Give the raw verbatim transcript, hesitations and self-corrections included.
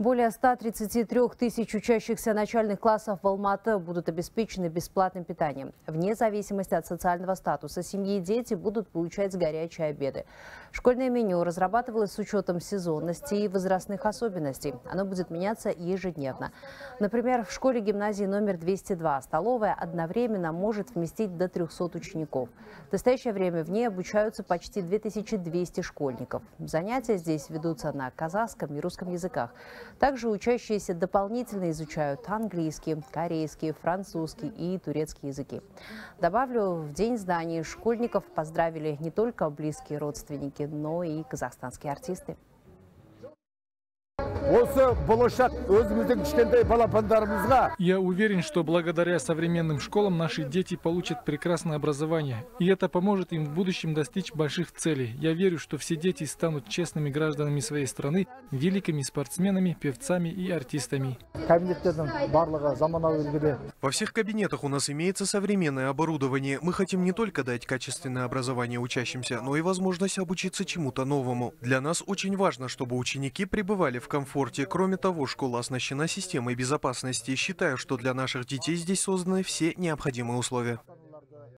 Более ста тридцати трёх тысяч учащихся начальных классов в Алматы будут обеспечены бесплатным питанием. Вне зависимости от социального статуса семьи дети будут получать горячие обеды. Школьное меню разрабатывалось с учетом сезонности и возрастных особенностей. Оно будет меняться ежедневно. Например, в школе-гимназии номер двести два столовая одновременно может вместить до трёхсот учеников. В настоящее время в ней обучаются почти две тысячи двести школьников. Занятия здесь ведутся на казахском и русском языках. Также учащиеся дополнительно изучают английский, корейский, французский и турецкий языки. Добавлю, в День знаний школьников поздравили не только близкие родственники, но и казахстанские артисты. Я уверен, что благодаря современным школам наши дети получат прекрасное образование. И это поможет им в будущем достичь больших целей. Я верю, что все дети станут честными гражданами своей страны, великими спортсменами, певцами и артистами. Во всех кабинетах у нас имеется современное оборудование. Мы хотим не только дать качественное образование учащимся, но и возможность обучиться чему-то новому. Для нас очень важно, чтобы ученики пребывали в комфорте. Кроме того, школа оснащена системой безопасности. Считаю, что для наших детей здесь созданы все необходимые условия.